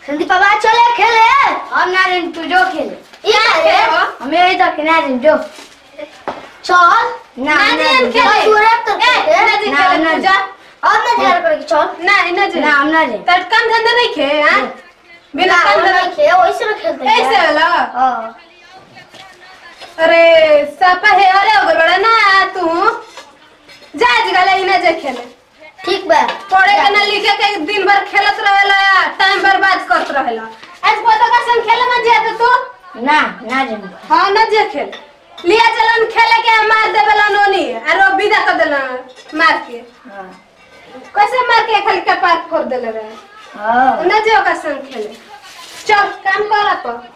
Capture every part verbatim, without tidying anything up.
संदीप बाबा चले खेले हम ना दिन तू जो खेले ये खेले हमें इधर के ना दिन जो चल ना दिन खेले सूरत तो ना दिन खेले जा और ना जा कर चल ना ना ना हम ना दिन तट काम धंधा नहीं खे हां बिना काम धंधा नहीं खे वैसे में खेलते हैं ऐसे वाला हां अरे सपा है अरे अगर बड़ा ना तू जा जगह इना जा खेले ठीक बा पढ़े के ना लिखे के दिन भर खेलत रहेला टाइम बर्बाद करत रहेला आज पता का संग खेले में जे तू ना ना जे हां ना जे खेल लिया चलन खेले के मार देबला नोनी आरो विदा कर देला मार के हां कैसे मार के खाली के पार कर देले रे हां ना जे का संग खेले चल काम कर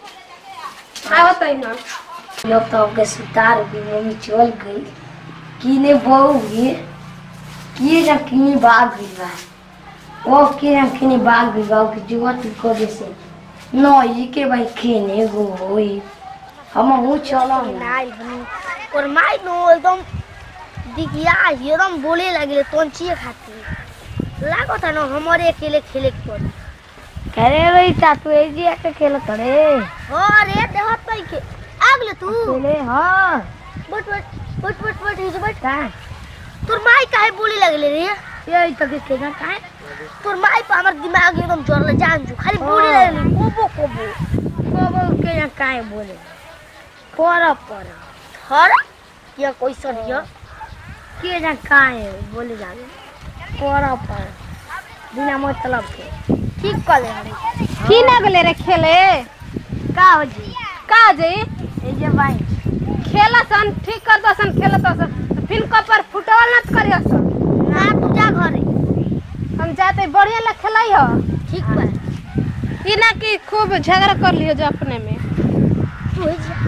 तो आवत है ना लोग तो के सुतार भी मम्मी चल गई कीने बहु ये ये जब किनी बाग गईवा ओ के जब किनी बाग गईवा के जुवत को जैसे नो ये के भाई खेने गो होई हम हूं चलो नाई हम और माई नो एकदम दिखिया एकदम बोले लगे तोन ची खाती लागो था ना हमारे अकेले खेले के पड़ करे रही ता तू ए जी एक खेल करे हो रे देहत तई के आगले तू अकेले हां बट बट बट बट बट इज बट का तोर माई काहे बोली लगले रे ये तक के ना काहे तोर माई पे हमर दिमाग एकदम जोरले जान छु खाली बोली लगले कोबो कोबो कोबो के ना काहे बोले पर पर हर क्या कोई सरिया के ना काहे बोले जाने पर पर बिना मतलब के ठीक कर ले रे की ना गले रे खेले का हो जी का जी ए जे भाई खेला सन ठीक कर दो सन खेला तो सन फिर कपर फुटबॉल न करियो सन ना तू जा घरे हम जाते बढ़िया ला खेलाई हो ठीक बा ई ना कि खूब झगड़ा कर लियो जो अपने में तू ही जा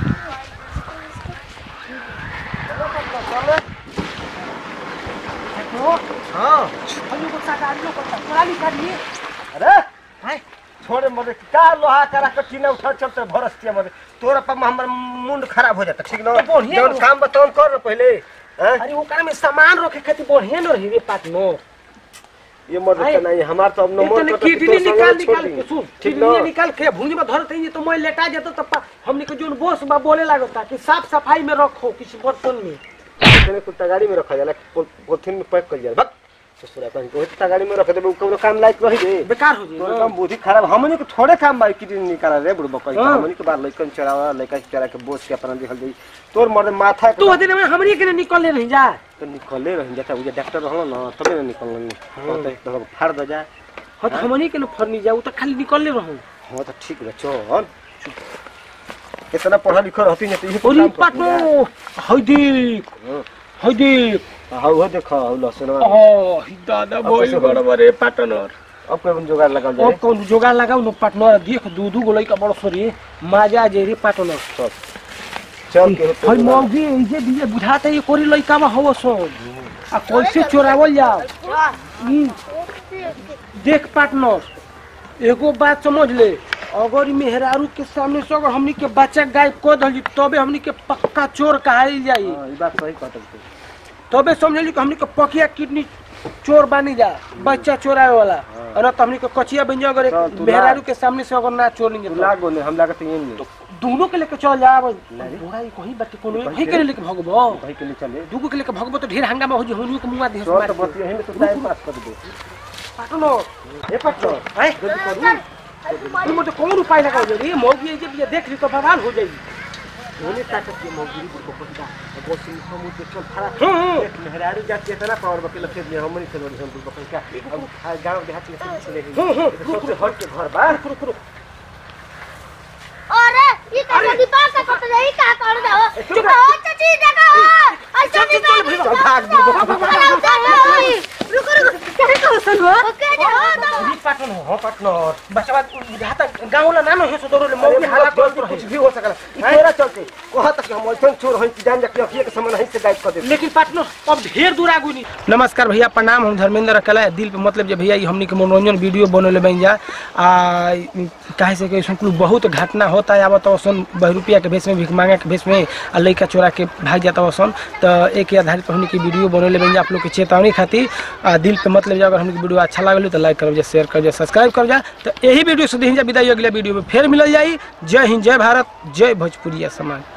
हां हम को साथ आदमी को चलाली कर लिए अरे भाई छोड़े मरे का लोहा करा के टीना उठा चलते भरस्तिया मरे तोरा पर हमर मुंड खराब हो जाता ठीक न जौन काम बताओ कर पहले अरे वो काम में सामान रखे खातिर बढ़िया न रही रे पाट नो ये मदद नहीं हमार तो अब न मन करता किडनी निकाल निकाल के सुन किडनी निकाल के भूंजी में धरते ये तो मैं लेटा जाता तो हमने को जोन बोस बा बोले लागता कि साफ सफाई में रखो किसी बर्तन में इतने कुछ गाड़ी में रखा जाला पोथीन में पैक कर जाला ससुरा कहीं को इतना गाड़ी में रख दे कोनो काम लायक रही रे बेकार हो जे तोर काम बुद्धि खराब हमनी के थोड़े काम बाई किडनी निकाला रे बुढ़बा कहीं हमनी के बार लइकन चढ़ावा लइका चढ़ा के बोस के अपना दिखल दे तोर मर्द माथा तू दिन में हमनी के निकलले नहीं जा तो निकलले रह जाता उजे डॉक्टर रहल न तबे न निकलल तो फाड़ द जा ह तो हमनी के न फरनी जाऊ तो खाली निकलले रहू हां तो ठीक बा चल कितना पढ़ा लिखा रहती न तो ये पाटो हई देख हई देख हाउ हो देखा हाउ लसन ओ दादा बोल बड़बड़े पार्टनर अब कोन जोगाड़ लगाओ जाए अब कोन जोगाड़ लगाओ न पार्टनर देख दू दू गोलाई का बड़ सरी माजा जे रे पार्टनर सब चल के हई मौगी ए जे दिए बुझाते ये कोरी लइका में हो सो आ कैसे चोरावल जाओ देख पार्टनर एगो बात समझ ले अगर मेहरारू के सामने से अगर हमनी के बच्चा गायब कर दली तबे हमनी के पक्का चोर कहाई जाई हां ई बात सही कहत तबे समझली कि हमनी के पकिया किडनी चोर बानी जा बच्चा चोरावे वाला और त हमनी के कचिया बन जा अगर मेहरारू के सामने से अगर ना चोर नहीं लागो ने हम लागत ये नहीं दोनों के लेके चल जाब घोड़ा ई कहीं बाटे कोनो भाई के लेके भगबो भाई के ले चले दुगो के लेके भगबो तो ढेर हंगामा हो जे होनी के मुंगा दे तो बत यही में तो टाइम पास कर दे पाटनो ए पाटनो हाय जल्दी करू तुम तो कौन उपाय लगाओ रे मौगी जे ये देख ली तो बवाल हो जाई होने ताकत के मौगी को पकड़ा गोसी समुद्र चल खड़ा देख मेहरारू जात इतना पावर बकेल खेत में हमनी से लोरी हम बकल का अब गांव देहात में चले गई सबसे हट के घर बाहर करो करो अरे ये का दीपा का पता नहीं का कर दो चुप हो चाची देखो ऐसा नहीं चल भाग दी रुको रुको क्या कहो सुनो ओके जाओ तो ये पाटन हो पार्टनर बचवा बुझाता गांव ला नाम है सदरो ले मौगी हालत कुछ भी हो सकला तेरा चलते कहा तक हम ऐसन चोर होई जान जा के के समय नहीं से गाइड कर दे लेकिन पार्टनर अब ढेर दूर आगु नहीं नमस्कार भैया प्रणाम हम धर्मेंद्र अकेला दिल पे मतलब जे भैया हमनी के मनोरंजन वीडियो बनले बन जा आ काहे से के सुनकुल बहुत घटना होता है आवत ओसन दस रुपया के भेष में भिख मांगे के भेष में आ लइका चोरा के भाग जाता ओसन तो एक आधारित हमनी के वीडियो बनले बन जा आप लोग के चेतावनी खातिर आ दिल पे मतलब अगर हमके वीडियो अच्छा लगल तो लाइक कर शेयर कर सब्सक्राइब कर जा। तो यही वीडियो से दिन विदाई अगले वीडियो में फिर मिल जाई। जय हिंद, जय भारत, जय भोजपुरिया समाज।